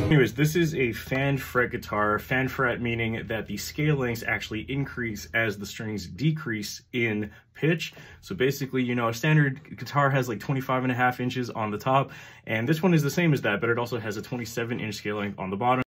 Anyways, this is a fan fret guitar. Fan fret meaning that the scale lengths actually increase as the strings decrease in pitch. So basically, you know, a standard guitar has like 25.5 inches on the top, and this one is the same as that, but it also has a 27-inch scale length on the bottom.